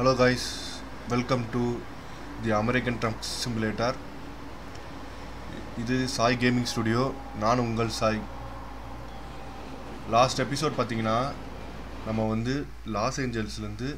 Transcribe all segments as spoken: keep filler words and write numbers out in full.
Hello guys, welcome to the American Truck Simulator. இது Sai gaming studio. நான் உங்கள் Sai. Last episode பார்த்தீங்கன்னா நம்ம வந்து லாஸ் ஏஞ்சல்ஸ்லேருந்து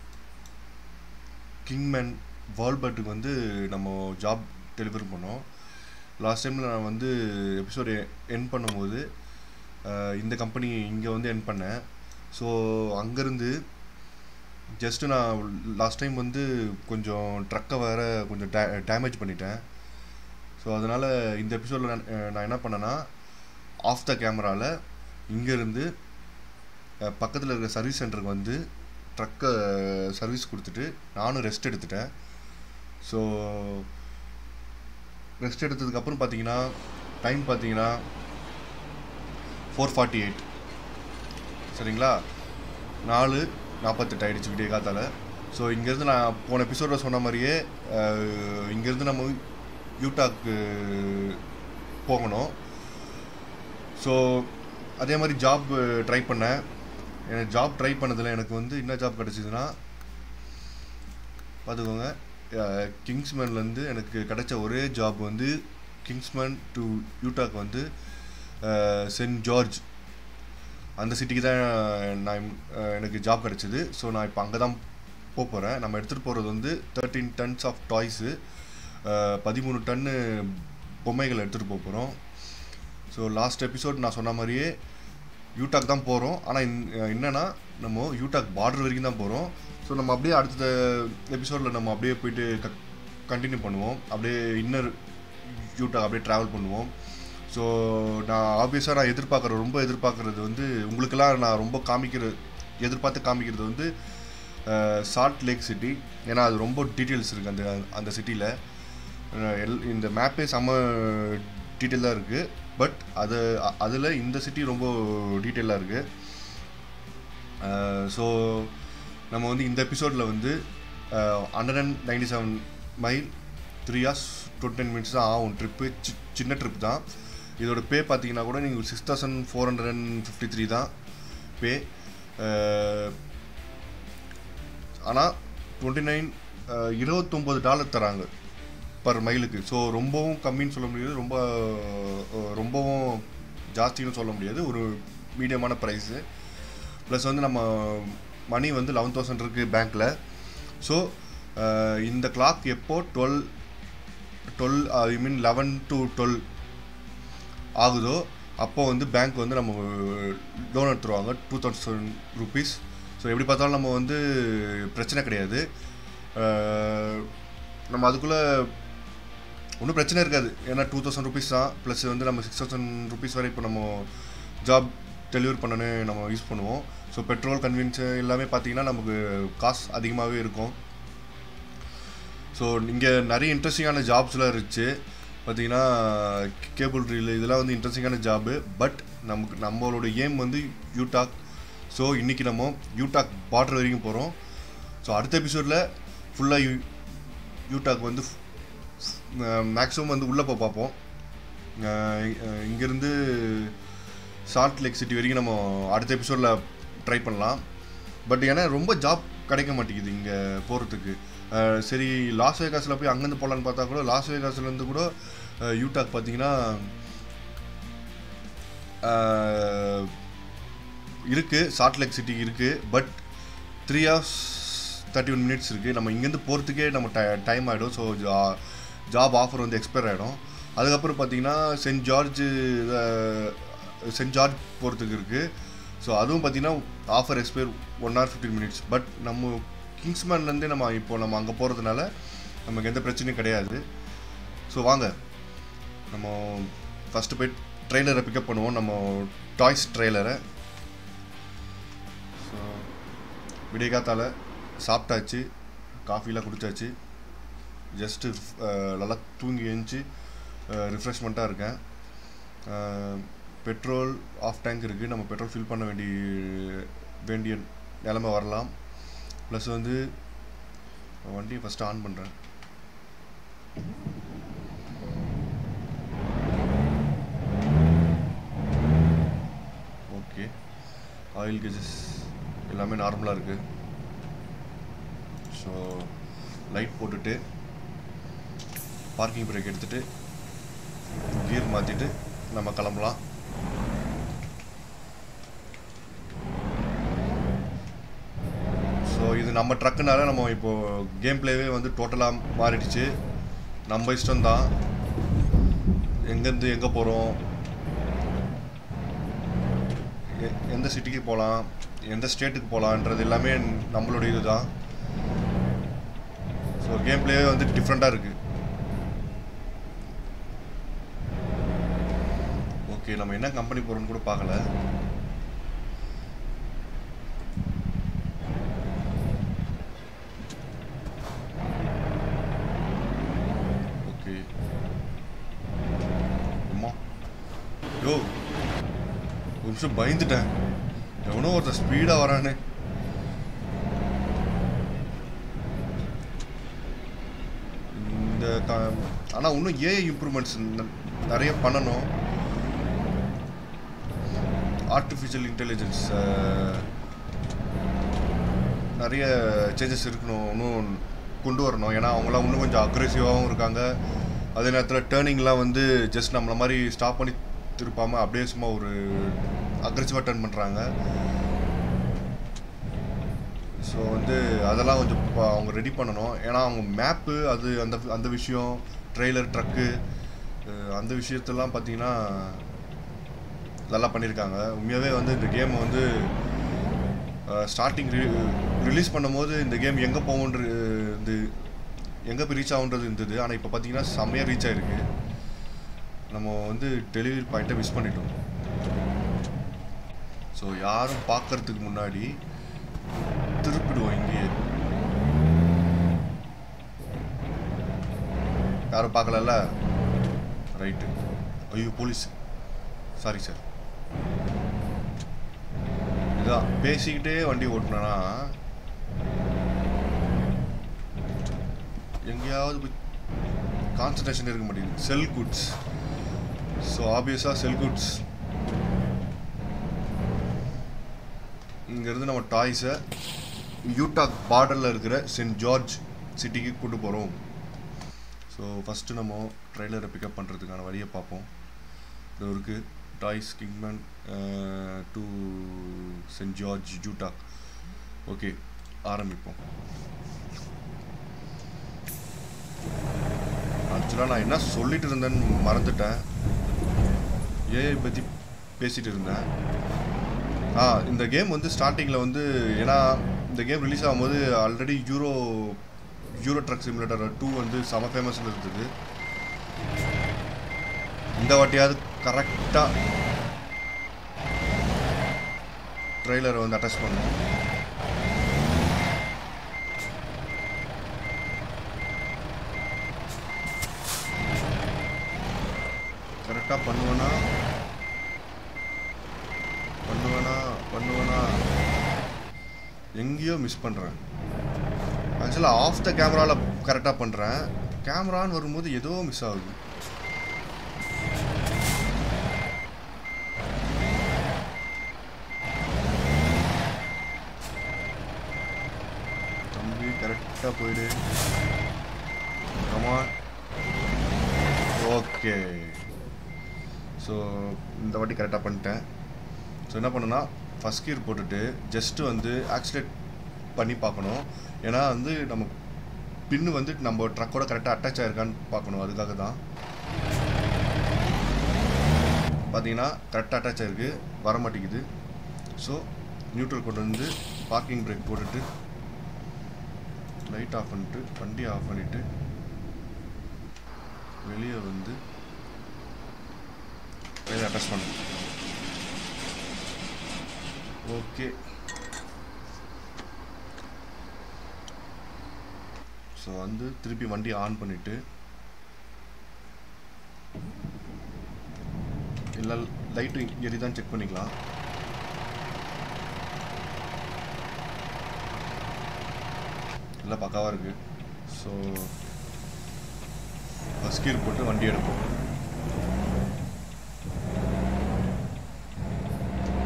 கிங்மேன் வால்பர்ட்டுக்கு வந்து நம்ம ஜாப் டெலிவரி பண்ணோம். லாஸ்ட் டைமில் நான் வந்து எபிசோடு என் பண்ணும்போது இந்த கம்பெனி இங்கே வந்து என் பண்ணேன். ஸோ அங்கேருந்து ஜஸ்ட்டு நான் லாஸ்ட் டைம் வந்து கொஞ்சம் ட்ரக்கை வேறு கொஞ்சம் டே டேமேஜ் பண்ணிட்டேன். ஸோ அதனால் இந்த எபிசோடில் நான் நான் என்ன பண்ணேன்னா ஆஃப் த கேமராவில் இங்கேருந்து பக்கத்தில் இருக்கிற சர்வீஸ் சென்டருக்கு வந்து ட்ரக்கை சர்வீஸ் கொடுத்துட்டு நானும் ரெஸ்ட் எடுத்துட்டேன். ஸோ ரெஸ்ட் எடுத்ததுக்கப்புறம் பார்த்தீங்கன்னா டைம் பார்த்தீங்கன்னா ஃபோர் ஃபார்ட்டி எயிட் சரிங்களா, நாலு நாற்பத்தெட்டு ஆகிடுச்சு விடிய காத்தால். ஸோ இங்கேருந்து நான் போன எபிசோடில் சொன்ன மாதிரியே இங்கேருந்து நம்ம யூட்டாக்கு போகணும். ஸோ அதே மாதிரி ஜாப் ட்ரை பண்ணேன். எனக்கு ஜாப் ட்ரை பண்ணதில் எனக்கு வந்து என்ன ஜாப் கிடச்சிதுன்னா பார்த்துக்கோங்க, கிங்ஸ்மேன்லேருந்து எனக்கு கிடைச்ச ஒரே ஜாப் வந்து கிங்ஸ்மேன் டு யூட்டாக்கு வந்து சென்ட் ஜார்ஜ் அந்த சிட்டிக்கு தான் நான் எனக்கு ஜாப் கிடச்சிது. ஸோ நான் இப்போ அங்கே தான் போக போகிறேன். நம்ம எடுத்துகிட்டு போகிறது வந்து தேர்ட்டீன் டன்ஸ் ஆஃப் டாய்ஸு, பதிமூணு டன்னு பொம்மைகளை எடுத்துகிட்டு போக போகிறோம். ஸோ லாஸ்ட் எபிசோட் நான் சொன்ன மாதிரியே யூட்டாக் தான் போகிறோம். ஆனால் என்னென்னா நம்ம யூட்டாக் பார்டர் வரைக்கும் தான் போகிறோம். ஸோ நம்ம அப்படியே அடுத்த எபிசோடில் நம்ம அப்படியே போயிட்டு க கண்டினியூ பண்ணுவோம். அப்படியே இன்னர் யூட்டாக் அப்படியே ட்ராவல் பண்ணுவோம். ஸோ நான் ஆப்வியஸாக நான் எதிர்பார்க்குற ரொம்ப எதிர்பார்க்குறது வந்து உங்களுக்கெல்லாம் நான் ரொம்ப காமிக்கிற எதிர்பார்த்து காமிக்கிறது வந்து சால்ட் லேக் சிட்டி. ஏன்னா அது ரொம்ப டீட்டெயில்ஸ் இருக்குது அந்த அந்த சிட்டியில். எல் இந்த மேப்பே செம்ம டீட்டெயிலாக இருக்குது. பட் அது அதில் இந்த சிட்டி ரொம்ப டீட்டெயிலாக இருக்குது. ஸோ நம்ம வந்து இந்த எபிசோடில் வந்து hundred and ninety seven mile three hours twenty minutes தான் ஆகும். ட்ரிப்பு சி சின்ன ட்ரிப் தான். இதோட பே பார்த்தீங்கன்னா கூட நீங்கள் six thousand four hundred and fifty three தான் பே. ஆனால் டுவெண்ட்டி நைன் இருபத்தொம்போது டாலர் தராங்க பர் மைலுக்கு. ஸோ ரொம்பவும் கம்மின்னு சொல்ல முடியாது, ரொம்ப ரொம்பவும் ஜாஸ்தின்னு சொல்ல முடியாது, ஒரு மீடியமான ப்ரைஸு. ப்ளஸ் வந்து நம்ம மணி வந்து லெவன் தௌசண்ட் இருக்குது பேங்க்கில். ஸோ இந்த கிளாக் எப்போ twelve twelve I mean eleven to twelve ஆகுதோ அப்போது வந்து பேங்க் வந்து நம்ம லோன் எடுத்துருவாங்க டூ தௌசண்ட் ருபீஸ். ஸோ எப்படி பார்த்தாலும் நம்ம வந்து பிரச்சனை கிடையாது. நம்ம அதுக்குள்ளே ஒன்றும் பிரச்சனை இருக்காது. ஏன்னா டூ தௌசண்ட் ருபீஸ் தான். ப்ளஸ் வந்து நம்ம சிக்ஸ் தௌசண்ட் ருபீஸ் வரை இப்போ நம்ம ஜாப் டெலிவரி பண்ணனு நம்ம யூஸ் பண்ணுவோம். ஸோ பெட்ரோல் கன்வீனியன்ஸு எல்லாமே பார்த்திங்கன்னா நமக்கு காசு அதிகமாகவே இருக்கும். ஸோ இங்கே நிறைய இன்ட்ரெஸ்டிங்கான ஜாப்ஸ்லாம் இருந்துச்சு. பார்த்திங்கன்னா கேபிள் ரீல் இதெல்லாம் வந்து இன்ட்ரெஸ்டிங்கான ஜாபு. பட் நமக்கு நம்மளோட ஏம் வந்து யூட்டாக். ஸோ இன்றைக்கி நம்ம யூட்டாக் பார்டர் வரைக்கும் போகிறோம். ஸோ அடுத்த எபிசோடில் ஃபுல்லாக யூ யூட்டாக் வந்து மேக்ஸிமம் வந்து உள்ளே போய் பார்ப்போம். இங்கேருந்து சால்ட் லேக் சிட்டி வரைக்கும் நம்ம அடுத்த எபிசோடில் ட்ரை பண்ணலாம். பட் ஏன்னா ரொம்ப ஜாப் கிடைக்க மாட்டேங்குது இங்கே போகிறதுக்கு. சரி லாஸ் வேகாஸில் போய் அங்கேருந்து போகலான்னு பார்த்தா கூட லாஸ் வேகாஸ்லேருந்து கூட யூட்டாக் பார்த்தீங்கன்னா இருக்குது, சால்ட் லேக் சிட்டி இருக்குது. But three hours thirty one minutes இருக்குது. நம்ம இங்கேருந்து போகிறதுக்கே நம்ம டை டைம் ஆகிடும். ஸோ ஜா ஜாப் ஆஃபர் வந்து எக்ஸ்பயர் ஆகிடும். அதுக்கப்புறம் பார்த்தீங்கன்னா சென்ட் ஜார்ஜ் சென்ட் ஜார்ஜ் போகிறதுக்கு இருக்குது. ஸோ அதுவும் பார்த்திங்கன்னா offer expire one hour fifteen minutes. But நம்ம கிங்ஸ்மேன்லேருந்தே நம்ம இப்போது நம்ம அங்கே போகிறதுனால நமக்கு எந்த பிரச்சனையும் கிடையாது. ஸோ வாங்க நம்ம ஃபஸ்ட்டு போய் ட்ரெய்லரை பிக்கப் பண்ணுவோம், நம்ம டாய்ஸ் ட்ரெய்லரை. ஸோ விடிய காத்தால் சாப்பிட்டாச்சு, காஃபிலாம் குடித்தாச்சு, ஜஸ்ட்டு நல்லா தூங்கி எழுந்துச்சி ரிஃப்ரெஷ்மெண்ட்டாக இருக்கேன். பெட்ரோல் ஆஃப் டேங்க் இருக்குது. நம்ம பெட்ரோல் ஃபில் பண்ண வேண்டிய வேண்டிய நிலமை வரலாம். ப்ளஸ் வந்து வண்டியை ஃபஸ்ட்டு ஆன் பண்ணுறேன். ஓகே, ஆயில் கேஜஸ் எல்லாமே நார்மலாக இருக்குது. ஸோ லைட் போட்டுட்டு பார்க்கிங் பிரேக் எடுத்துகிட்டு கியர் மாற்றிட்டு நம்ம கிளம்பலாம். ஸோ இது நம்ம ட்ரக்குனால நம்ம இப்போது கேம் பிளேவே வந்து டோட்டலாக மாறிடுச்சு. நம்ம இஷ்டம்தான் எங்கேருந்து எங்கே போகிறோம், எந்த சிட்டிக்கு போகலாம், எந்த ஸ்டேட்டுக்கு போகலான்றது எல்லாமே நம்மளுடைய இது தான். ஸோ கேம் பிளேவே வந்து டிஃப்ரெண்ட்டாக இருக்குது. ஓகே, நம்ம என்ன கம்பெனி போகிறோன்னு கூட பார்க்கல. ஓகே அம்மா யோ ஒரு நிமிஷம் பயந்துட்டேன். எவனோ ஒருத்தர் ஸ்பீடாக வரானே. இந்த ஆனால் இன்னும் ஏஐ இம்ப்ரூவ்மெண்ட்ஸ் நிறைய பண்ணணும். ஆர்டிஃபிஷியல் இன்டெலிஜென்ஸ் நிறைய சேஞ்சஸ் இருக்கணும், இன்னும் கொண்டு வரணும். ஏன்னா அவங்களாம் இன்னும் கொஞ்சம் அக்ரெசிவாகவும் இருக்காங்க. அதே நேரத்தில் டேர்னிங்லாம் வந்து ஜஸ்ட் நம்மளை மாதிரி ஸ்டாப் பண்ணி திருப்பாமல் அப்படியே சும்மா ஒரு அக்ரெசிவாக டர்ன் பண்ணுறாங்க. ஸோ வந்து அதெல்லாம் கொஞ்சம் அவங்க ரெடி பண்ணணும். ஏன்னா அவங்க மேப்பு அது அந்த அந்த விஷயம், ட்ரெய்லர் ட்ரக்கு அந்த விஷயத்தெல்லாம் பார்த்திங்கன்னா நல்லா பண்ணியிருக்காங்க. உண்மையாகவே வந்து இந்த கேம் வந்து ஸ்டார்டிங் ரிலீஸ் பண்ணும்போது இந்த கேம் எங்கே போகுன்ற இது எங்கே போய் ரீச் ஆகுன்றது இருந்தது. ஆனால் இப்போ பார்த்திங்கன்னா செம்மையாக ரீச் ஆகிருக்கு. நம்ம வந்து டெலிவரி பாயிண்ட்டை மிஸ் பண்ணிட்டோம். ஸோ யாரும் பார்க்கறதுக்கு முன்னாடி திருப்பிடுவோம். இங்கேயே யாரும் பார்க்கலல்ல, ரைட்டு. ஐயோ போலீஸ், சாரி சார். இதான் பேசிக்கிட்டே வண்டி ஓட்டினா எங்கேயாவது போய் கான்சன்ட்ரேஷன் இருக்க மாட்டேங்குது. செல் குட்ஸ், ஸோ ஆப்வியஸாக செல் குட்ஸ். இங்கேருந்து நம்ம டாய்ஸை யூட்டாக் பார்டரில் இருக்கிற சென்ட் ஜார்ஜ் சிட்டிக்கு கூட்டு போகிறோம். ஸோ ஃபஸ்ட்டு நம்ம ட்ரெய்லரை பிக்கப் பண்ணுறதுக்கான வழியை பார்ப்போம். இது இருக்குது டாய்ஸ் Kingman to Saint George Utah. Okay, ஆரம்பிப்போம். ஆக்சுவலாக நான் என்ன சொல்லிட்டு இருந்தேன்னு மறந்துட்டேன். ஏஐ பற்றி பேசிகிட்டு இருந்தேன். ஆ இந்த கேம் வந்து ஸ்டார்டிங்கில் வந்து, ஏன்னா இந்த கேம் ரிலீஸ் ஆகும்போது already Euro Euro Truck Simulator two வந்து செம ஃபேமஸில் இருந்தது. இந்த வாட்டியாவது கரெக்டாக ட்ரெய்லரை வந்து அட்டாச் பண்ணணும். கரெக்டாக பண்ணுவேன்னா பண்ணுவேனா பண்ணுவேனா எங்கேயோ மிஸ் பண்ணுறேன். ஆக்சுவலாக ஆஃப் த கேமராவில் கரெக்டாக பண்ணுறேன். கேமரான்னு வரும்போது ஏதோ மிஸ் ஆகுது. தம்பி கரெக்டாக போயிடு. ஆமா, ஓகே. ஸோ இந்த வாட்டி கரெக்டாக பண்ணிட்டேன். ஸோ என்ன பண்ணுன்னா ஃபஸ்ட் கியர் போட்டுட்டு ஜஸ்ட்டு வந்து ஆக்சிலேட் பண்ணி பார்க்கணும். ஏன்னா வந்து நம்ம பின்னு வந்து நம்ம ட்ரக்கோட கரெக்டாக அட்டாச் ஆகிருக்கான்னு பார்க்கணும். அதுக்காக தான் பார்த்தீங்கன்னா கரெக்டாக அட்டாச் ஆகிருக்கு, வர மாட்டேங்குது. ஸோ நியூட்ரல் கொண்டு வந்து பார்க்கிங் பிரேக் போட்டுட்டு லைட் ஆஃப் பண்ணிட்டு வண்டி ஆஃப் பண்ணிவிட்டு வெளியே வந்து வெளியே அட்டாச் பண்ணணும். ஓகே, ஸோ வந்து திருப்பி வண்டி ஆன் பண்ணிவிட்டு இல்லை லைட்டு எரி தான் செக் பண்ணிக்கலாம். இல்லை பக்காவாக இருக்குது. ஸோ ஃபஸ்ட் கியர் போட்டு வண்டி எடுப்போம்.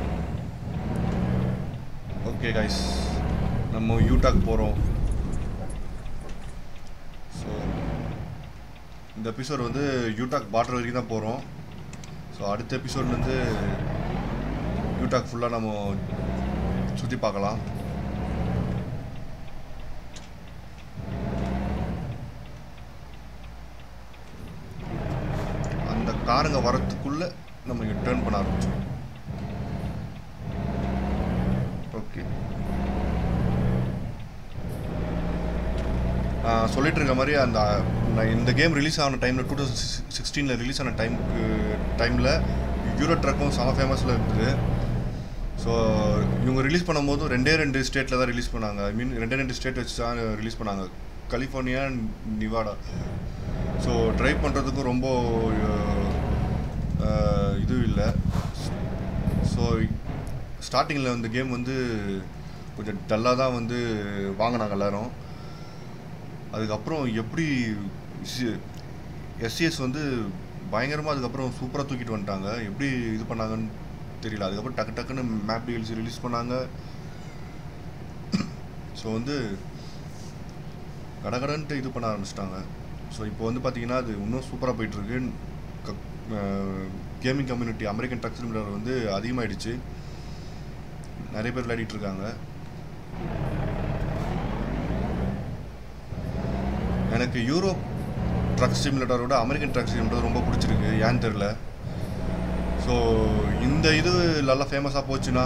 ஓகே கைஸ், நம்ம யூட்டாக் போகிறோம். இந்த எபிசோட் வந்து யூடாக் பார்டர் வரைக்கும் தான் போகிறோம். ஸோ அடுத்த எபிசோட்லேருந்து யூடாக் ஃபுல்லாக நம்ம சுற்றி பார்க்கலாம். அந்த காருங்க வரத்துக்குள்ளே நம்ம இங்கே டேர்ன் பண்ண ஆரம்பிச்சோம். ஓகே, சொல்லிட்டு இருக்க மாதிரி அந்த இந்த கேம் ரிலீஸ் ஆன டைமில் டூ தௌசண்ட் சிக்ஸ்டீனில் ரிலீஸ் ஆன டைமுக்கு டைமில் யூரோ ட்ரக்கும் செம ஃபேமஸில் இருந்தது. ஸோ இவங்க ரிலீஸ் பண்ணும்போதும் ரெண்டே ரெண்டு ஸ்டேட்டில் தான் ரிலீஸ் பண்ணாங்க. ஐ மீன் ரெண்டே ரெண்டு ஸ்டேட் வச்சு தான் ரிலீஸ் பண்ணாங்க, California and Nevada. So drive பண்ணுறதுக்கும் ரொம்ப இது இல்லை. ஸோ ஸ்டார்டிங்கில் இந்த கேம் வந்து கொஞ்சம் டல்லாக தான் வந்து வாங்கினாங்க எல்லோரும். அதுக்கப்புறம் எப்படி எஸ்சிஎஸ் வந்து பயங்கரமாக அதுக்கப்புறம் சூப்பராக தூக்கிட்டு வந்துட்டாங்க. எப்படி இது பண்ணாங்கன்னு தெரியல. அதுக்கப்புறம் டக்கு டக்குன்னு மேப் டீல்ஸ் ரிலீஸ் பண்ணாங்க. ஸோ வந்து கடகடன்ட்டு இது பண்ண ஆரம்பிச்சிட்டாங்க. ஸோ இப்போ வந்து பார்த்தீங்கன்னா அது இன்னும் சூப்பராக போயிட்டுருக்கு. Gaming community American Truck Simulator வந்து அதிகமாகிடுச்சு, நிறைய பேர் விளையாடிட்டு இருக்காங்க. எனக்கு யூரோப் ட்ரக் சிமுலேட்டரோட அமெரிக்கன் ட்ரக் சிமுலேட்டர் ரொம்ப பிடிச்சிருக்கு, ஏன்னு தெரில. ஸோ இந்த இது நல்லா ஃபேமஸாக போச்சுன்னா,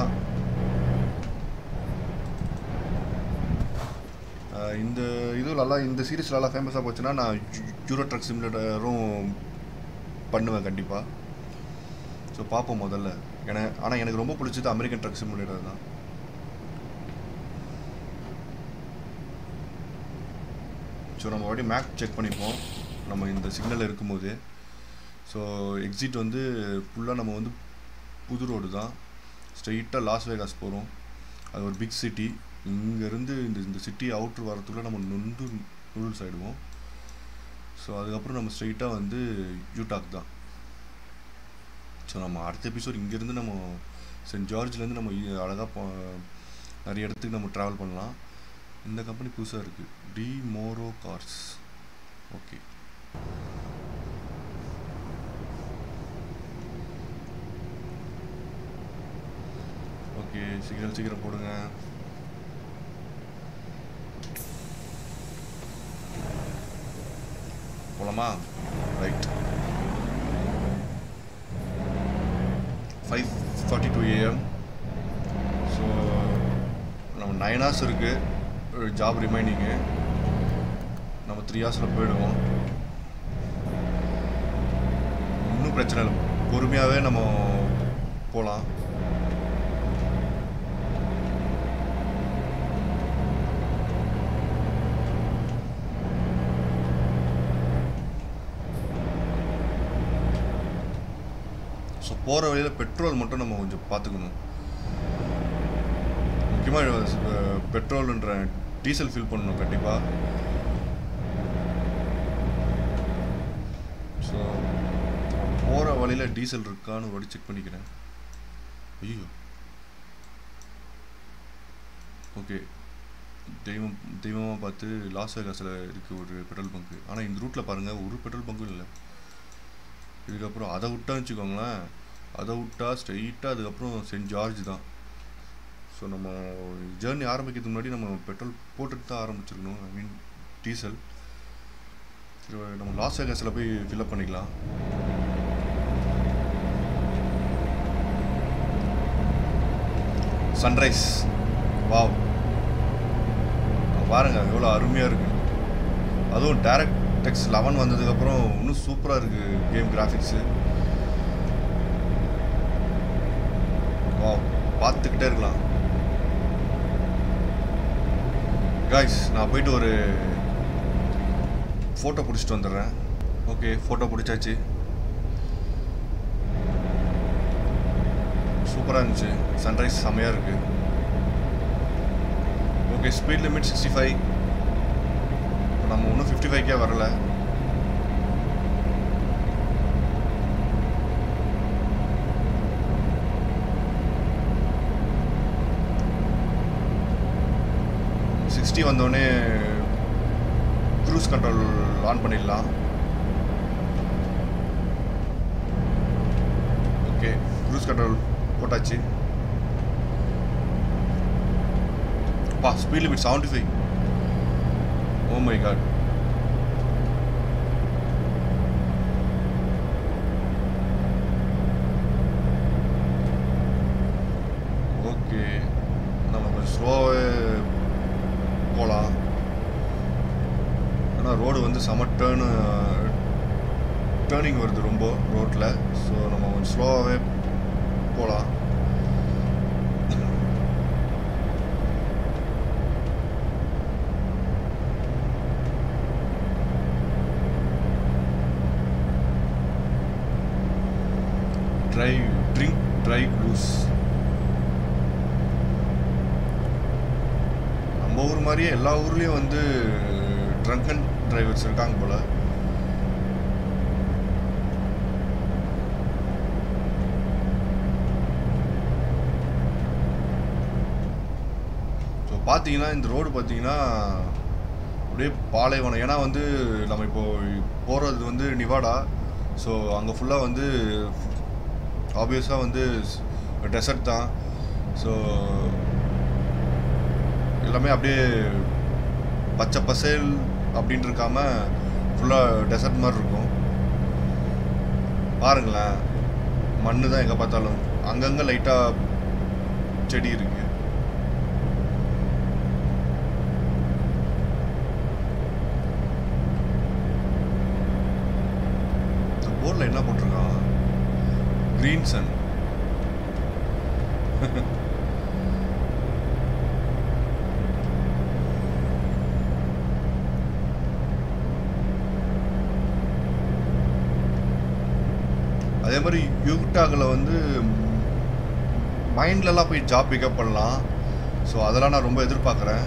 இந்த இது நல்லா இந்த சீரீஸ் நல்லா ஃபேமஸாக போச்சுன்னா நான் யூரோ ட்ரக் சிமுலேட்டரும் பண்ணுவேன் கண்டிப்பாக. ஸோ பார்ப்போம் முதல்ல. ஏன்னா ஆனால் எனக்கு ரொம்ப பிடிச்சது அமெரிக்கன் ட்ரக் சிமுலேட்டர் தான். ஸோ நம்ம மறுபடியும் மேப் செக் பண்ணிப்போம் நம்ம இந்த சிக்னலில் இருக்கும்போது. ஸோ எக்ஸிட் வந்து ஃபுல்லாக நம்ம வந்து புது ரோடு தான், ஸ்ட்ரெயிட்டாக லாஸ் வேகாஸ் போகிறோம். அது ஒரு பிக் சிட்டி. இங்கேருந்து இந்த இந்த சிட்டி அவுட்ரு வரத்துக்குள்ளே நம்ம நொந்து நூடுல்ஸ் ஆகிடுவோம். ஸோ அதுக்கப்புறம் நம்ம ஸ்ட்ரெயிட்டாக வந்து யூடாக் தான். ஸோ நம்ம அடுத்த எபிசோட் இங்கேருந்து நம்ம சென்ட் ஜார்ஜ்லேருந்து நம்ம அழகாக போ நிறைய இடத்துக்கு நம்ம ட்ராவல் பண்ணலாம். இந்த கம்பெனி புதுசாக இருக்குது, D Moro cars. Okay, okay சீக்கிரம் சீக்கிரம் போடுங்க. போலாமா? Right. Five forty two AM. So நம்ம நைன் ஹவர்ஸ் இருக்குது ஜாப் ரிமைனிங்கு. நம்ம த்ரீ ஹவர்ஸில் போயிடுவோம், இன்னும் பிரச்சனை இல்லை, பொறுமையாகவே நம்ம போகலாம். ஸோ போகிற வழியில் பெட்ரோல் மட்டும் நம்ம கொஞ்சம் பார்த்துக்கணும். முக்கியமாக பெட்ரோல்ன்ற டீசல் ஃபில் பண்ணணும் கண்டிப்பாக. ஸோ போகிற வழியில் டீசல் இருக்கான்னு ஒரு செக் பண்ணிக்கிறேன். ஐயோ, ஓகே, தெய்வம் தெய்வமாக பார்த்து லாஸ் வேகாஸில் இருக்குது ஒரு பெட்ரோல் பங்கு. ஆனால் இந்த ரூட்டில் பாருங்கள் ஒரு பெட்ரோல் பங்கும் இல்லை. இதுக்கப்புறம் அதை விட்டான்னு வச்சுக்கோங்களேன், அதை விட்டா ஸ்ட்ரெயிட்டாக அதுக்கப்புறம் சென்ட் ஜார்ஜ் தான். ஸோ நம்ம ஜேர்னி ஆரம்பிக்கிறதுக்கு முன்னாடி நம்ம பெட்ரோல் போட்டுட்டு தான் ஆரம்பிச்சிருக்கணும், ஐ மீன் டீசல். சரி, நம்ம லாஸ் வேகாஸில் போய் ஃபில்அப் பண்ணிக்கலாம். சன்ரைஸ், வாவ், பாருங்க எவ்வளோ அருமையாக இருக்குது. அதுவும் டேரக்ட் டெக்ஸ் லெவன் வந்ததுக்கப்புறம் இன்னும் சூப்பராக இருக்குது கேம் கிராஃபிக்ஸு. வாவ், பார்த்துக்கிட்டே இருக்கலாம். காய்ஸ், நான் போயிட்டு ஒரு ஃபோட்டோ பிடிச்சிட்டு வந்துடுறேன். ஓகே, ஃபோட்டோ பிடிச்சாச்சு, சூப்பராக இருந்துச்சு. சன்ரைஸ் செம்மையாக இருக்குது. Okay, speed limit sixty five. இப்போ நம்ம இன்னும் ஃபிஃப்டி ஃபைவ்க்கே வரல. சிக்ஸ்டி வந்தோடனே க்ரூஸ் கண்ட்ரோல் ஆன் பண்ணிடலாம். க்ரூஸ் கண்ட்ரோல் போட்டாச்சு. பா speed limit seventy five. Oh my god. Okay, நம்ம கொஞ்சம் ஸ்லோவே போகலாம். ஆனால் ரோடு வந்து செம டேர்னு டேர்னிங் வருது ரொம்ப ரோட்டில். ஸோ நம்ம கொஞ்சம் ஸ்லோவாகவே போகலாம். Drive drink drive lose. நம்ம ஊர் மாதிரியே எல்லா ஊர்லேயும் வந்து ட்ரங்கன் டிரைவர்ஸ் இருக்காங்க போல். ஸோ பார்த்தீங்கன்னா இந்த ரோடு பார்த்தீங்கன்னா அப்படியே பாலைவனம். ஏன்னா வந்து நம்ம இப்போ போகிறது வந்து நிவாடா. ஸோ அங்கே ஃபுல்லாக வந்து ஆப்வியஸாக வந்து டெசர்ட் தான். ஸோ எல்லாமே அப்படியே பச்சை பசேல் அப்படின்ட்டு இருக்காம ஃபுல்லாக டெசர்ட் மாதிரி இருக்கும். பாருங்களேன், மண்ணு தான் எங்கே பார்த்தாலும். அங்கங்கே லைட்டாக செடி இருக்கு. இந்த போர்டில் என்ன போட்டிருக்கான்? Green sun. அதே மாதிரி யூட்டாகில் வந்து மைண்ட்லலாம் போய் ஜாப் பிக்கப் பண்ணலாம். ஸோ அதெல்லாம் நான் ரொம்ப எதிர்பார்க்குறேன்.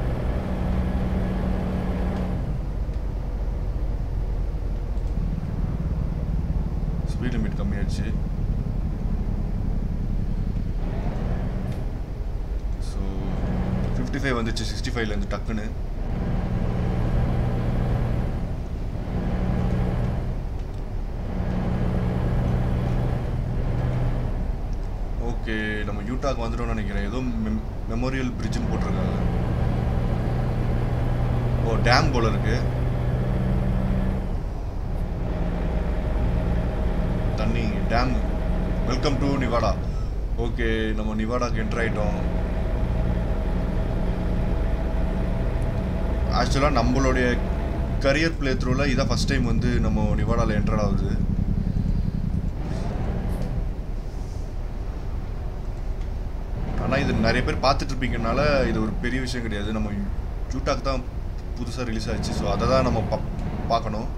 ஸ்பீட் லிமிட் கம்மியாச்சு. ஸோ ஃபிஃப்டி ஃபைவ் வந்துச்சு சிக்ஸ்டி ஃபைவ்லேருந்து டக்குன்னு. ஓகே, நம்ம யூட்டாக்கு வந்துட்டோம்னு நினைக்கிறேன். ஏதோ மெமோரியல் பிரிட்ஜுன்னு போட்டிருக்காங்க. ஓ, டேம் போல இருக்கு. தண்ணி dam. Welcome to Nevada. Okay, நம்ம நிவாடாக்கு என்ட்ரு ஆகிட்டோம். ஆக்சுவலாக நம்மளுடைய கரியர் பிளே த்ரூவில் இதான் ஃபஸ்ட் டைம் வந்து நம்ம நிவாடாவில் என்ட்ரு ஆகுது. ஆனால் இது நிறைய பேர் பார்த்துட்ருப்பீங்கனால இது ஒரு பெரிய விஷயம் கிடையாது. நம்ம யூட்டாக்கு தான் புதுசாக ரிலீஸ் ஆச்சு. ஸோ அதை தான் நம்ம பா பார்க்கணும்.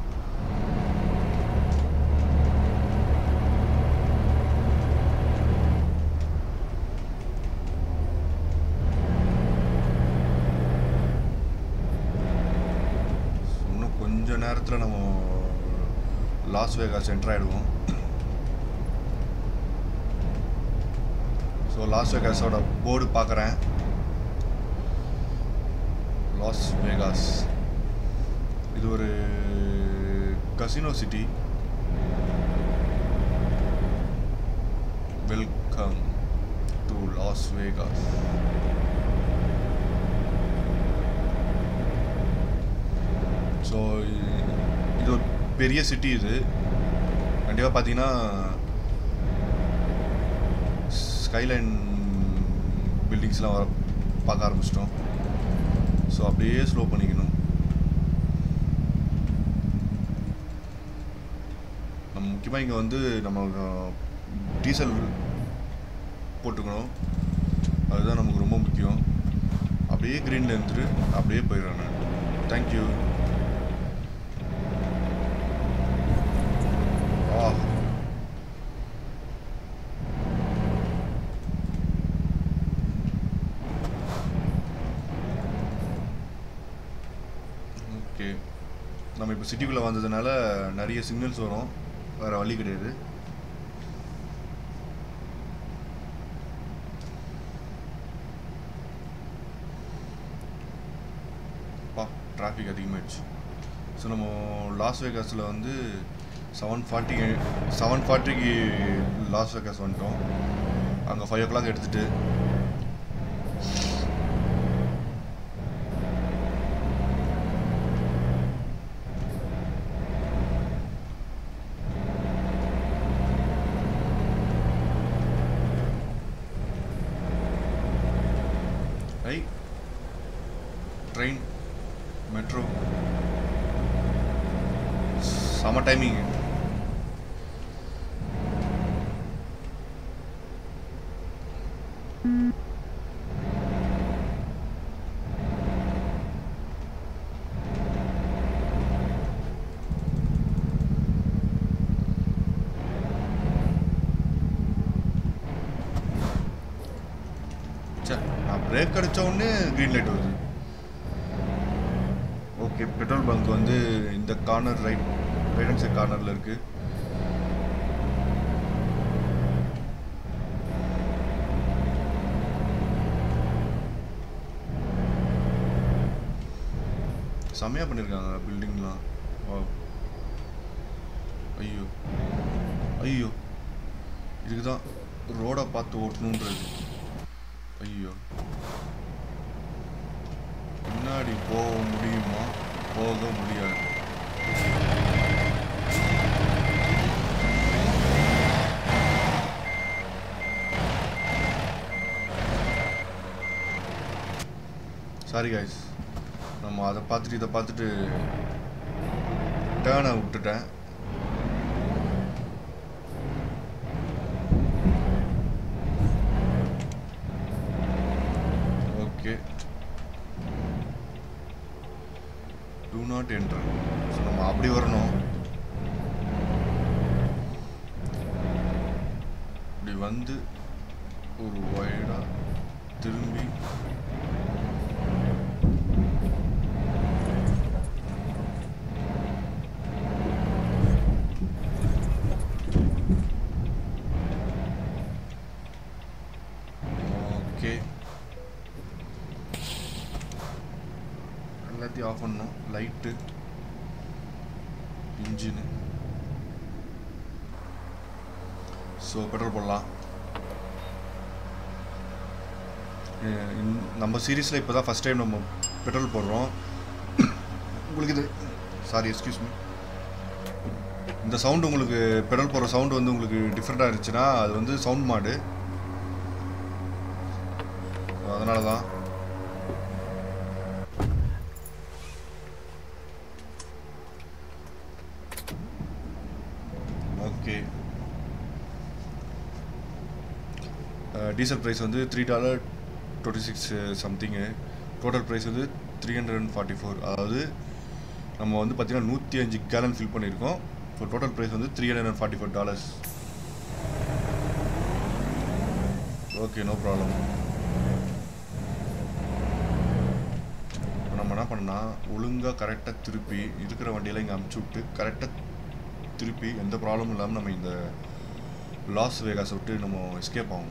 இன்னும் கொஞ்ச நேரத்தில் நம்ம லாஸ் வேகாஸ் என்ட்ரு ஆகிடுவோம். ஸோ லாஸ் வேகாஸோட போர்டு பார்க்குறேன். லாஸ் வேகாஸ் இது ஒரு casino city. Welcome to Las Vegas. So இது ஒரு பெரிய சிட்டி. இது கண்டிப்பாக பார்த்தீங்கன்னா ஸ்கைலைன் பில்டிங்ஸ்லாம் வர பார்க்க ஆரம்பிச்சிட்டோம். ஸோ அப்படியே ஸ்லோ பண்ணிக்கணும். நம்ம முக்கியமாக இங்கே வந்து நம்ம டீசல் போட்டுக்கணும். அதுதான் நமக்கு ரொம்ப முக்கியம். அப்படியே க்ரீனில் இருந்துட்டு அப்படியே போயிடுறேன் நான். தேங்க்யூ. ஆ ஓகே, நம்ம இப்போ சிட்டிக்குள்ளே வந்ததுனால நிறைய சிக்னல்ஸ் வரும். வேறு வழி கிடையாது. பா டிராஃபிக் அதிகமாகிடுச்சு. ஸோ நம்ம லாஸ் வேகாஸில் வந்து செவன் ஃபார்ட்டி செவன் ஃபார்ட்டிக்கு லாஸ் வேகாஸ் வந்துட்டோம். அங்கே ஃபைவ் ஓ கிளாக் எடுத்துகிட்டு ஐ ட்ரெயின் மெட்ரோ செம டைமிங். நான் பிரேக் அடித்த உடனே க்ரீன் லைட் வருது. ஓகே, பெட்ரோல் பங்க் வந்து இந்த corner right right hand side கார்னரில் இருக்குது. செம்மையாக பண்ணியிருக்காங்க பில்டிங்லாம். ஓ ஐயோ ஐயோ, இதுக்கு தான் ரோடை பார்த்து ஓட்டணுன்றது. ஐயோ, பின்னாடி போக முடியுமா? போக முடியாது. சாரி காய்ஸ், நம்ம அதை பார்த்துட்டு இதை பார்த்துட்டு டேர்னை விட்டுட்டேன். Okay, do not enter. So நம்ம அப்படி வரணும். இப்படி வந்து ஒரு வைடா திரும்பி ஓகே எல்லாத்தையும் ஆஃப் பண்ணணும். Light, engine. ஸோ பெட்ரோல் போடலாம். நம்ம சீரீஸில் இப்போ தான் ஃபஸ்ட் டைம் நம்ம பெட்ரோல் போடுறோம். உங்களுக்கு இது சாரி எக்ஸ்கியூஸ் மீ, இந்த சவுண்டு உங்களுக்கு பெட்ரோல் போடுற சவுண்டு வந்து உங்களுக்கு டிஃப்ரெண்ட்டாக இருந்துச்சுன்னா அது வந்து சவுண்ட் மாடு, அதனால தான். ஓகே, டீசல் ப்ரைஸ் வந்து three dollar twenty six something. Total price வந்து three hundred and forty four. அதாவது நம்ம வந்து பார்த்திங்கன்னா நூற்றி அஞ்சு கேலன் ஃபில் பண்ணியிருக்கோம். ஸோ டோட்டல் ப்ரைஸ் வந்து three hundred and forty four dollars. Okay, no problem. நம்ம என்ன பண்ணால் ஒழுங்காக கரெக்டாக திருப்பி இருக்கிற வண்டியெல்லாம் இங்கே அமுச்சு விட்டு கரெக்டாக திருப்பி எந்த ப்ராப்ளமும் இல்லாமல் நம்ம இந்த லாஸ் வேகாஸை விட்டு நம்ம எஸ்கேப் ஆகும்.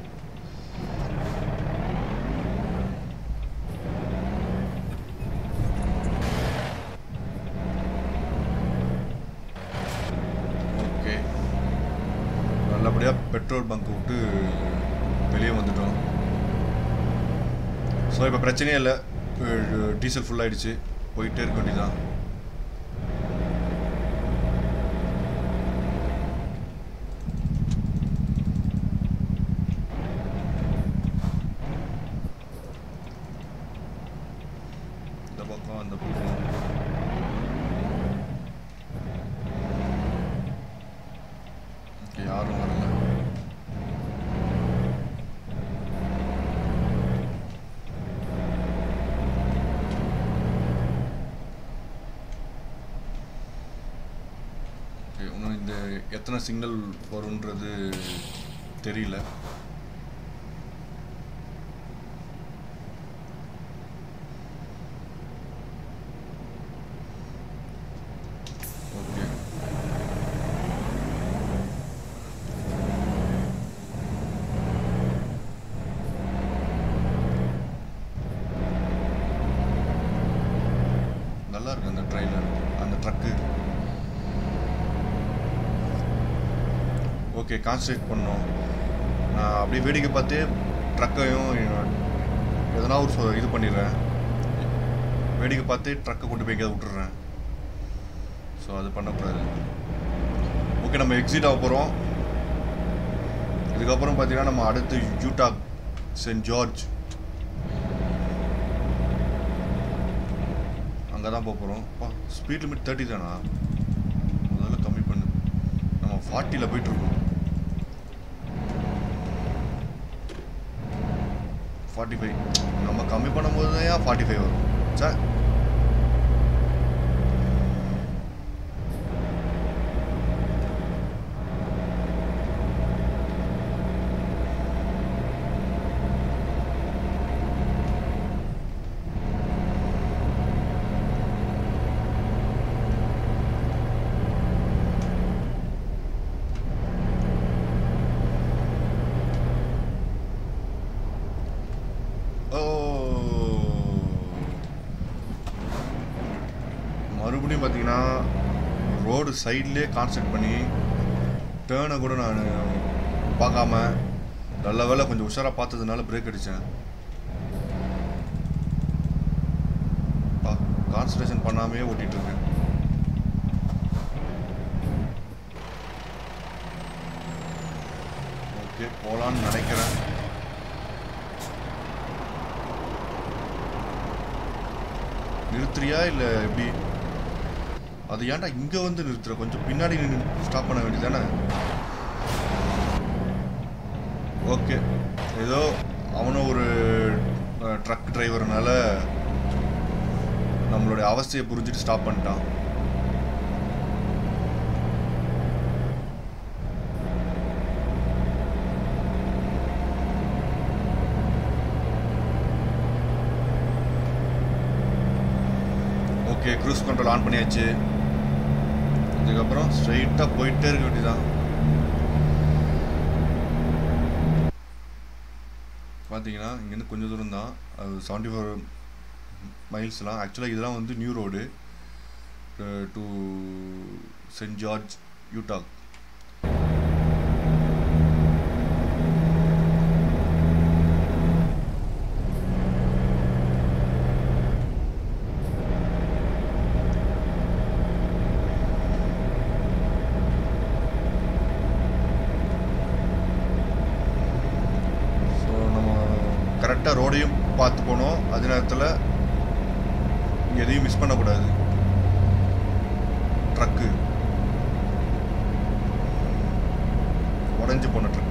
ஓகே, நல்லபடியாக பெட்ரோல் பங்க் விட்டு வெளியே வந்துட்டோம். ஸோ இப்போ பிரச்சனையே இல்லை, டீசல் ஃபுல்லாகிடுச்சு, போயிட்டே இருக்க வேண்டியதான். இந்த பக்கம் அந்த பக்கம் யாரும் வரல. இன்னும் இந்த எத்தனை சிக்னல் வரும்ன்றது தெரியல. ஓகே, நல்லா இருக்கு அந்த ட்ரெயிலர், அந்த ட்ரக்கு. ஓகே கான்சன்ட்ரேட் பண்ணோம். நான் அப்படியே வேடிக்கை பார்த்து ட்ரக்கையும் எதனா ஒரு சொ- இது பண்ணிடுறேன். வேடிக்கை பார்த்து ட்ரக்கை கொண்டு போய் எங்கேயாவது விட்டுறேன். ஸோ அது பண்ணக்கூடாது. ஓகே நம்ம எக்ஸிட் ஆக போகிறோம். இதுக்கப்புறம் பார்த்தீங்கன்னா நம்ம அடுத்து யூட்டா சென்ட் ஜார்ஜ் அங்கே தான் போக போகிறோம். பா ஸ்பீட் லிமிட் தேர்ட்டி தானா? முதல்ல கம்மி பண்ணு. நம்ம ஃபார்ட்டியில் போயிட்டுருக்கோம். ஃபார்ட்டி ஃபைவ் நம்ம கம்மி பண்ணும்போது தான் ஏன் ஃபார்ட்டி ஃபைவ் வரும் சார்? மறுபடியும் பார்த்தீங்கன்னா ரோடு சைட்லேயே கான்சென்ட்ரேட் பண்ணி டேர்னை கூட நான் பார்க்காம நல்ல வேலை கொஞ்சம் உஷாராக பார்த்ததுனால பிரேக் அடித்தேன். கான்சன்ட்ரேஷன் பண்ணாமே ஓட்டிகிட்ருக்கேன். ஓகே போகலான்னு நினைக்கிறேன். நிறுத்துறியா இல்லை எப்படி? அது ஏன்டா இங்கே வந்து நிறுத்துற? கொஞ்சம் பின்னாடி நின்று ஸ்டாப் பண்ண வேண்டியதானே? ஓகே ஏதோ அவனும் ஒரு ட்ரக் டிரைவர்னால நம்மளுடைய அவஸ்தையை புரிஞ்சுட்டு ஸ்டாப் பண்ணிட்டான். ஓகே க்ரூஸ் கண்ட்ரோல் ஆன் பண்ணியாச்சு. இதுக்கப்புறம் ஸ்ட்ரைட்டாக போயிட்டே இருக்க வேண்டியதான். பார்த்தீங்கன்னா இங்கேருந்து கொஞ்சம் தூரம் தான், அது செவன்ட்டி ஃபோர் மைல்ஸ்லாம். ஆக்சுவலாக இதெல்லாம் வந்து new road to Saint George Utah. கரெக்டாக ரோடையும் பார்த்து போனோம், அதே நேரத்தில் எதையும் மிஸ் பண்ணக்கூடாது. ட்ரக்கு உடஞ்சி போன ட்ரக்கு.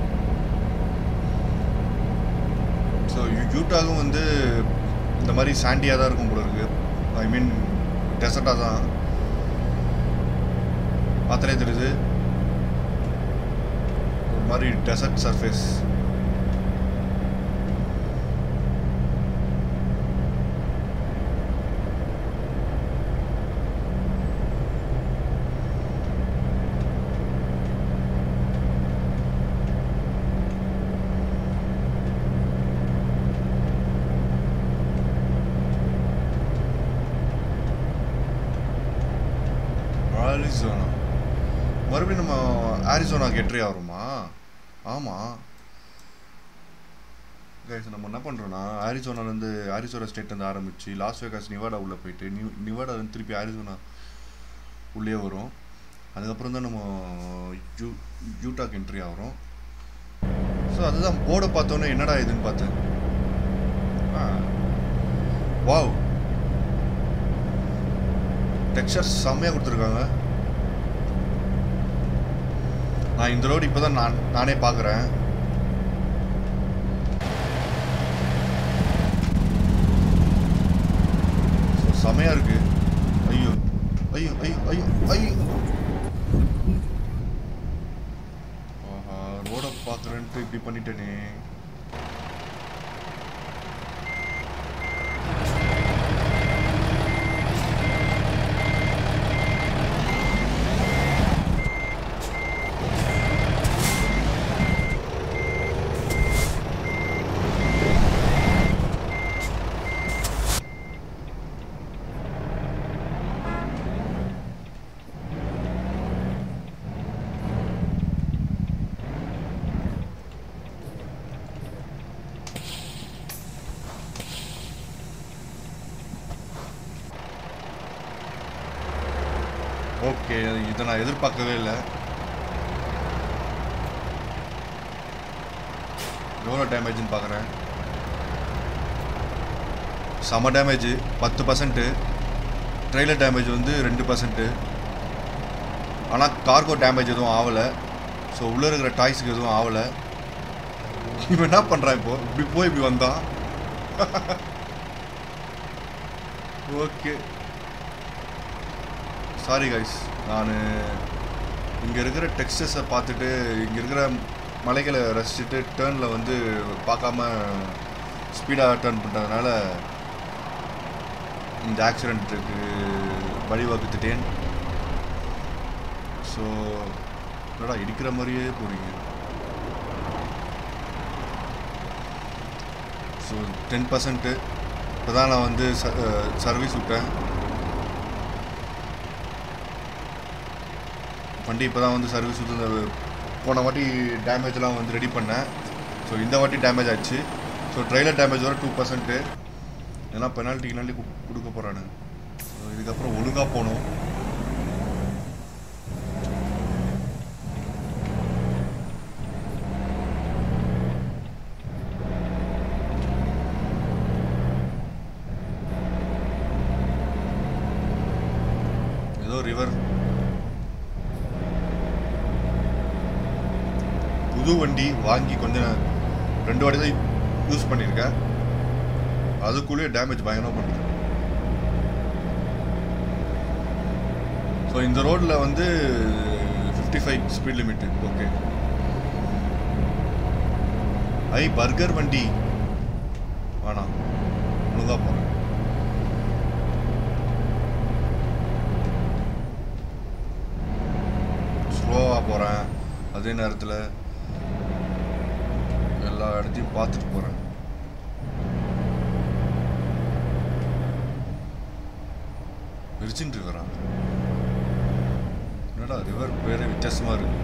ஸோ யூட்டாவும் வந்து இந்த மாதிரி சாண்டியாக தான் இருக்கும் போல இருக்கு. ஐ மீன் டெசர்ட்டாக தான் பார்த்தாலே தெரியுது, ஒரு மாதிரி டெசர்ட் சர்ஃபேஸ். ஆரிசோனா மறுபடியும் நம்ம ஆரிசோனாக்கு என்ட்ரி ஆகிறோமா? ஆமாம் கைஸ், நம்ம என்ன பண்ணுறோன்னா ஆரிசோனாலேருந்து ஆரிசோனா ஸ்டேட்லேருந்து ஆரம்பித்து லாஸ் வேகாஸ் நிவாடா உள்ளே போயிட்டு நியூ நிவாடாலேருந்து திருப்பி ஆரிசோனா உள்ளே வரும். அதுக்கப்புறம் தான் நம்ம யூ யூட்டாக்கு என்ட்ரி ஆகிறோம். ஸோ அதுதான் போர்டை பார்த்தோன்னே என்னடா இதுன்னு பார்த்தேன். ஆ வாவ், டெக்ஸ்சர் செம்மையாக கொடுத்துருக்காங்க. நான் இந்த ரோடு இப்போ தான் நான் நானே பார்க்குறேன். ஸோ செம்மையாக இருக்குது. ஐயோ ஐயோ ஐயோ ஐயோ ஐயோ, ஆஹா ரோடை பார்க்குறேன்ட்டு இப்படி பண்ணிட்டேனே. ஓகே, இதை நான் எதிர்பார்க்கவே இல்லை. எவ்வளோ டேமேஜ்னு பார்க்குறேன். செம டேமேஜ் பத்து பர்சன்ட்டு, ட்ரெய்லர் டேமேஜ் வந்து ரெண்டு பர்சன்ட்டு. ஆனால் கார்கோ டேமேஜ் எதுவும் ஆகலை. ஸோ உள்ளே இருக்கிற டாய்ஸுக்கு எதுவும் ஆகலை. இவன் என்ன பண்ணுறான் இப்போது? இப்படி போய் இப்படி வந்தான். Okay, sorry guys. நான் இங்கே இருக்கிற டெக்ஸ்டர்ஸை பார்த்துட்டு இங்கே இருக்கிற மலைகளை ரசிச்சுட்டு டேர்னில் வந்து பார்க்காம ஸ்பீடாக டேர்ன் பண்ணுறதுனால இந்த ஆக்சிடெண்ட்டுக்கு வழிவகுத்துட்டேன். ஸோ என்னடா இடிக்கிற மாதிரியே போகிறீங்க. ஸோ டென் பர்சன்ட்டு இப்போ தான் நான் வந்து ச சர்வீஸ் விட்டேன். வண்டி இப்போ தான் வந்து சர்வீஸ் விட்டு போன வாட்டி டேமேஜ்லாம் வந்து ரெடி பண்ணேன். ஸோ இந்த வாட்டி டேமேஜ் ஆச்சு. ஸோ ட்ரெய்லர் டேமேஜ் வர டூ பர்சன்ட்டு. ஏன்னா பெனால்ட்டி கினால்ட்டி கொடுக்க போகிறானு. ஸோ இதுக்கப்புறம் ஒழுங்காக போகணும். ஏதோ ரிவர். புது வண்டி வாங்கி கொஞ்சம் ரெண்டு வாட்டி தான் யூஸ் பண்ணியிருக்கேன். அதுக்குள்ளேயே டேமேஜ் பயங்கரமாக பண்ணுறேன். ஸோ இந்த ரோடில் வந்து fifty five speed limit. Okay, I burger வண்டி வேணாம், ஒழுங்காக போகிறேன். ஸ்லோவாக போகிறேன். அதே நேரத்தில் எல்லா இடத்தையும் பார்த்துட்டு போகிறேன். விர்ஜின் ரிவரா? என்னடா ரிவர் பேரே வித்தியாசமாக இருக்கு.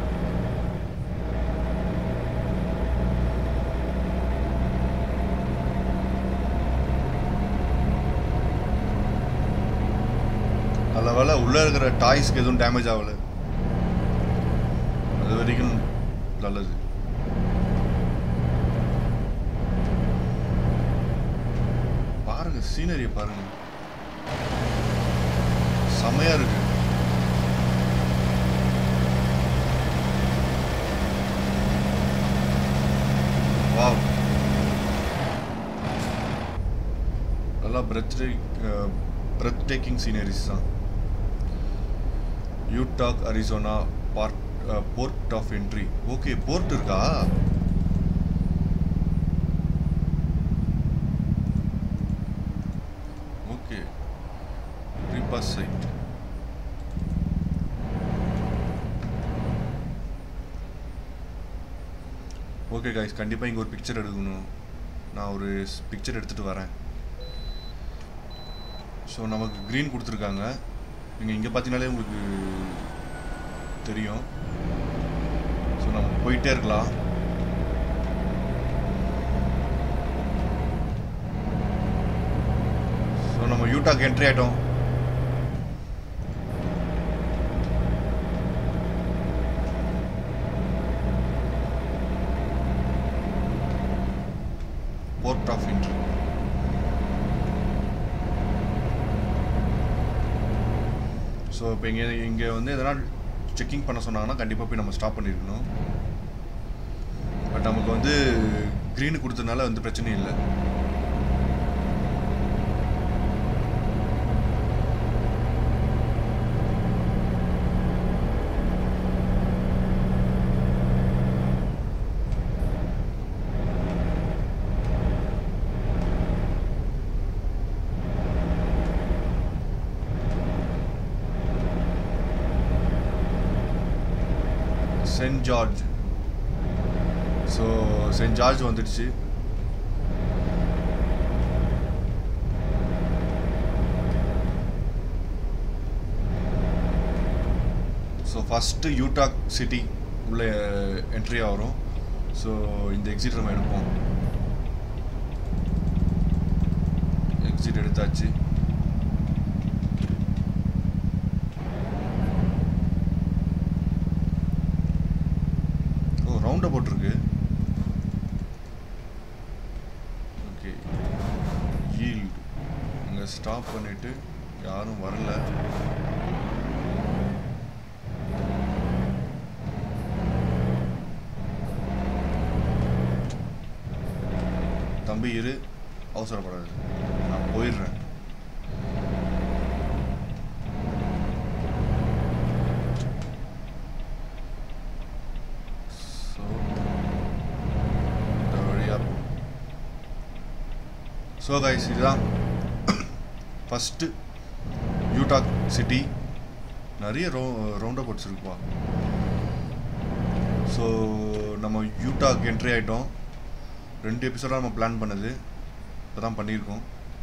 நல்ல வேலை உள்ளே இருக்கிற டாய்ஸ்க்கு எதுவும் டேமேஜ் ஆகலை. அது வரைக்கும் நல்லது. பாருங்க, சீனரியை பாருங்க, செமையா இருக்கு. வாவ், நல்லா பிரெத் பிரெத் டேக்கிங் சீனரிஸ் தான். Utah Arizona part port of entry. Okay, port இருக்கா? ஓகே, ரீபாஸ் சைட். ஓகே கைஸ், கண்டிப்பாக இங்கே ஒரு பிக்சர் எடுக்கணும். நான் ஒரு பிக்சர் எடுத்துகிட்டு வரேன். ஸோ நமக்கு க்ரீன் கொடுத்துருக்காங்க. நீங்கள் இங்கே பார்த்தீங்கனாலே உங்களுக்கு தெரியும். ஸோ நம்ம போயிட்டே இருக்கலாம். ஸோ நம்ம யூடாக் என்ட்ரி ஆகிட்டோம். Port of entry. ஸோ இப்போ இங்கே இங்கே வந்து எதனா செக்கிங் பண்ண சொன்னாங்கன்னா கண்டிப்பாக போய் நம்ம ஸ்டாப் பண்ணியிருக்கணும். பட் நமக்கு வந்து க்ரீனு கொடுத்ததுனால வந்து பிரச்சனை இல்லை. Saint George. So Saint George வந்துடுச்சு. ஸோ ஃபஸ்ட்டு யூடாக் சிட்டி உள்ள என்ட்ரி ஆகிறோம். ஸோ இந்த எக்ஸிட் நம்ம எடுப்போம். எக்ஸிட் எடுத்தாச்சு. ஓகே ஈல்டு இங்கே ஸ்டாப் பண்ணிவிட்டு யாரும் வரல. தம்பி இரு, அவசரப்படாது, நான் போயிடுறேன். ஸோ இந்த வழியாக போ. ஸோ கைஸ், இதுதான் ஃபஸ்ட்டு யூடாக் சிட்டி. நிறைய ரோ ரவுண்ட் அபவுட்ஸ் இருக்குப்பா. ஸோ நம்ம யூடாக் என்ட்ரி ஆகிட்டோம். ரெண்டு எபிசோடாக நம்ம பிளான் பண்ணது இப்போ தான் பண்ணியிருக்கோம்.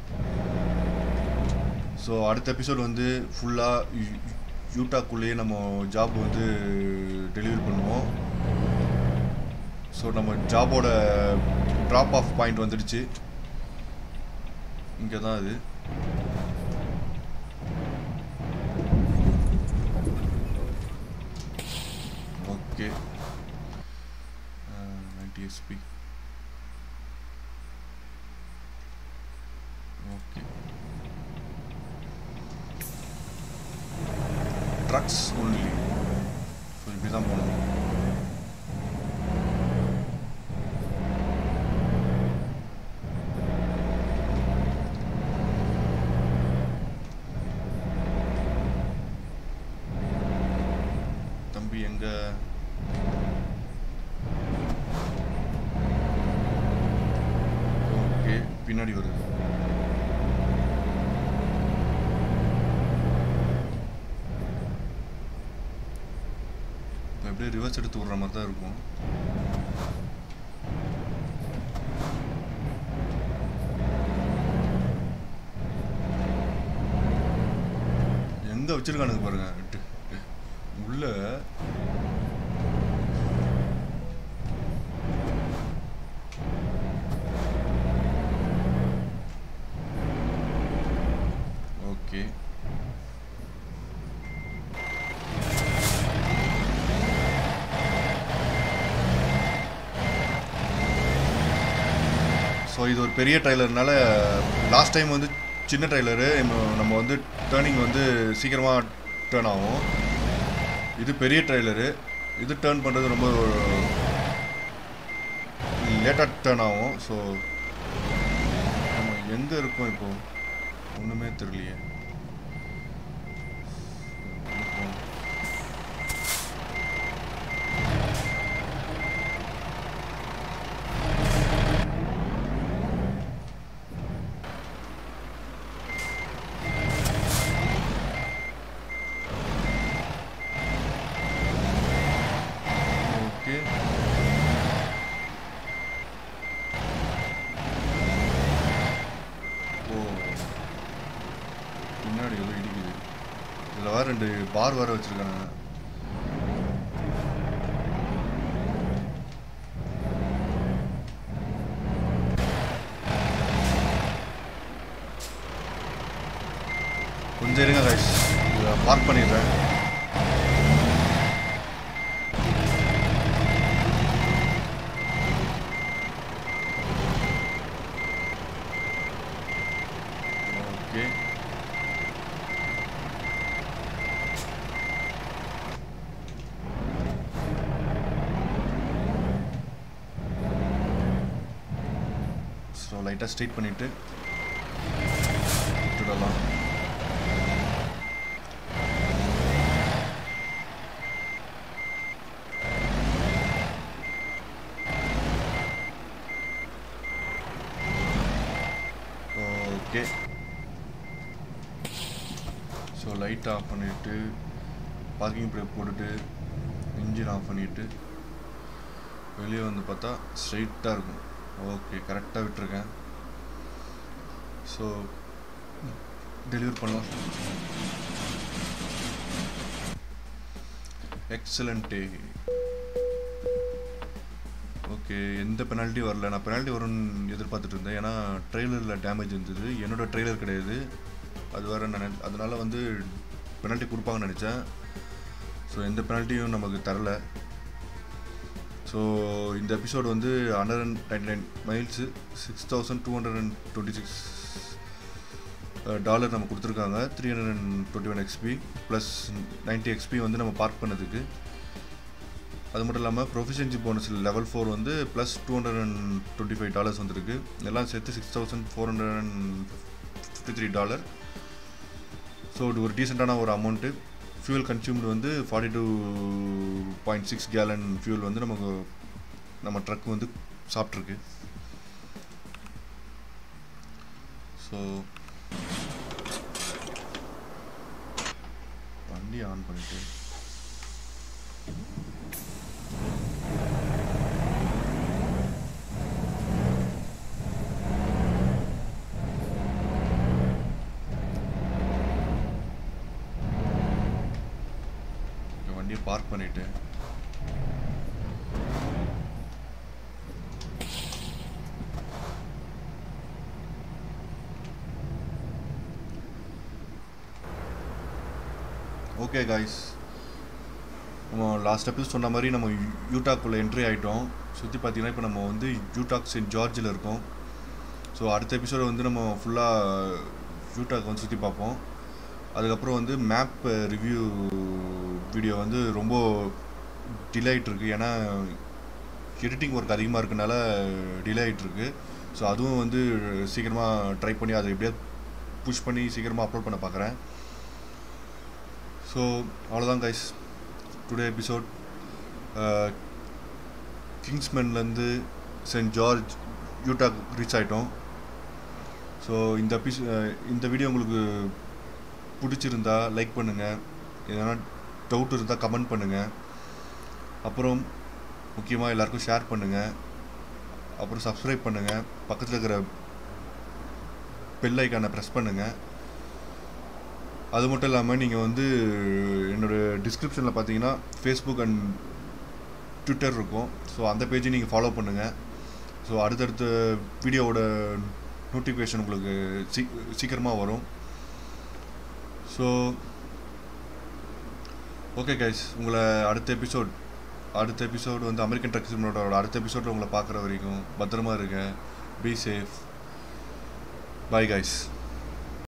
ஸோ அடுத்த எபிசோட் வந்து ஃபுல்லாக யூடாக்குள்ளேயே நம்ம ஜாப் வந்து டெலிவரி பண்ணுவோம். ஸோ நம்ம ஜாபோட ட்ராப் ஆஃப் பாயிண்ட் வந்துடுச்சு. இங்கே தான் இது. Okay ninety SP. Okay trucks only. So இப்படி தான் போகணும். தம்பி எங்க? ஓகே பின்னாடி வருது. அப்படியே ரிவர்ஸ் எடுத்து விடுற மாதிரி தான் இருக்கும். எங்க வச்சிருக்கானுங்க பாருங்க உள்ள. ஓகே ஸோ இது ஒரு பெரிய ட்ரைலர்னால லாஸ்ட் டைம் வந்து சின்ன ட்ரைலரு, நம்ம வந்து டேர்னிங் வந்து சீக்கிரமாக டேர்ன் ஆகும். இது பெரிய ட்ரைலரு, இது டேர்ன் பண்ணுறது ரொம்ப லேட்டாக டேர்ன் ஆகும். ஸோ நம்ம எங்கே இருக்கோம் இப்போது ஒன்றுமே தெரியலையே. பின்னாடி ஏதோ இடிக்குது. இதில் வேறு ரெண்டு பார் வேறு வச்சுருக்காங்க. கொஞ்சம் இருங்க கைஸ், இதை பார்க் பண்ணிடுறேன். ஓகே ஸோ லைட்டாக ஸ்ட்ரைட் பண்ணிவிட்டு விட்டுடலாம். ஓகே ஸோ லைட் ஆஃப் பண்ணிவிட்டு பார்க்கிங் பிரேக் போட்டுட்டு இன்ஜின் ஆஃப் பண்ணிவிட்டு வெளியே வந்து பார்த்தா ஸ்ட்ரைட்டாக இருக்கும். ஓகே கரெக்டாக விட்டுருக்கேன். ஸோ டெலிவரி பண்ணலாம். எக்ஸலண்ட்டே. ஓகே எந்த பெனால்ட்டி வரல. நான் பெனால்ட்டி வரும்னு எதிர்பார்த்துட்டு இருந்தேன், ஏன்னா ட்ரெய்லரில் டேமேஜ் இருந்தது. என்னோட ட்ரெய்லர் கிடையாது அது வேறு. நான் அதனால வந்து பெனால்ட்டி கொடுப்பாங்கன்னு நினச்சேன். ஸோ எந்த பெனால்ட்டியும் நமக்கு தரல. ஸோ இந்த எபிசோடு வந்து hundred and ninety nine miles six thousand two hundred and twenty six dollar நம்ம கொடுத்துருக்காங்க. Three hundred and twenty one XP plus ninety XP வந்து நம்ம பார்க் பண்ணதுக்கு. அது மட்டும் இல்லாமல் ப்ரொஃபிஷியன்சி போனஸ் லெவல் ஃபோர் வந்து plus two hundred and twenty five dollars வந்துருக்கு. எல்லாம் சேர்த்து six thousand four hundred and fifty three dollar. So இது ஒரு டீசெண்டான ஒரு அமௌண்ட்டு. ஃபியூல் கன்சியூம்டு வந்து forty two point six gallon fuel வந்து நமக்கு நம்ம ட்ரக் வந்து சாப்பிட்ருக்கு. ஸோ வண்டி ஆன் பண்ணிட்டு வண்டியை பார்க் பண்ணிட்டு ஓகே காய்ஸ், நம்ம லாஸ்ட் எபிசோட் சொன்ன மாதிரி நம்ம யூட்டாக்குள்ளே என்ட்ரி ஆகிட்டோம். சுற்றி பார்த்தீங்கன்னா இப்போ நம்ம வந்து யூட்டாக் சென்ட் ஜார்ஜில் இருக்கோம். ஸோ அடுத்த எபிசோடு வந்து நம்ம ஃபுல்லாக யூட்டாக் வந்து சுற்றி பார்ப்போம். அதுக்கப்புறம் வந்து மேப் ரிவ்யூ வீடியோ வந்து ரொம்ப டிலே ஆகிட்டுருக்கு. ஏன்னா எடிட்டிங் ஒர்க் அதிகமாக இருக்கனால டிலே ஆகிட்டுருக்கு. ஸோ அதுவும் வந்து சீக்கிரமாக ட்ரை பண்ணி அதை எப்படியா புஷ் பண்ணி சீக்கிரமாக அப்லோட் பண்ண பார்க்குறேன். ஸோ அவ்வளோதான் கைஸ், டுடே எபிசோட். கிங்ஸ்மேன்லேருந்து சென்ட் ஜார்ஜ் யூட்டாக் ரீச் ஆகிட்டோம். ஸோ இந்த எபிசோ இந்த வீடியோ உங்களுக்கு பிடிச்சிருந்தா லைக் பண்ணுங்கள், எதனா டவுட் இருந்தால் கமெண்ட் பண்ணுங்கள். அப்புறம் முக்கியமாக எல்லாருக்கும் ஷேர் பண்ணுங்கள். அப்புறம் சப்ஸ்கிரைப் பண்ணுங்கள். பக்கத்தில் இருக்கிற பெல் ஐக்கானை ப்ரெஸ் பண்ணுங்கள். அது மட்டும் இல்லாமல் நீங்கள் வந்து என்னோடய டிஸ்கிரிப்ஷனில் பார்த்தீங்கன்னா ஃபேஸ்புக் அண்ட் ட்விட்டர் இருக்கும். ஸோ அந்த பேஜை நீங்கள் ஃபாலோ பண்ணுங்கள். ஸோ அடுத்தடுத்த வீடியோவோட நோட்டிஃபிகேஷன் உங்களுக்கு சீ சீக்கிரமாக வரும். ஸோ ஓகே கைஸ், உங்களை அடுத்த எபிசோட் அடுத்த எபிசோடு வந்து அமெரிக்கன் ட்ரக் சிமுலேட்டரோட அடுத்த எபிசோடில் உங்களை பார்க்குற வரைக்கும் பத்திரமா இருங்க. Be safe. Bye guys.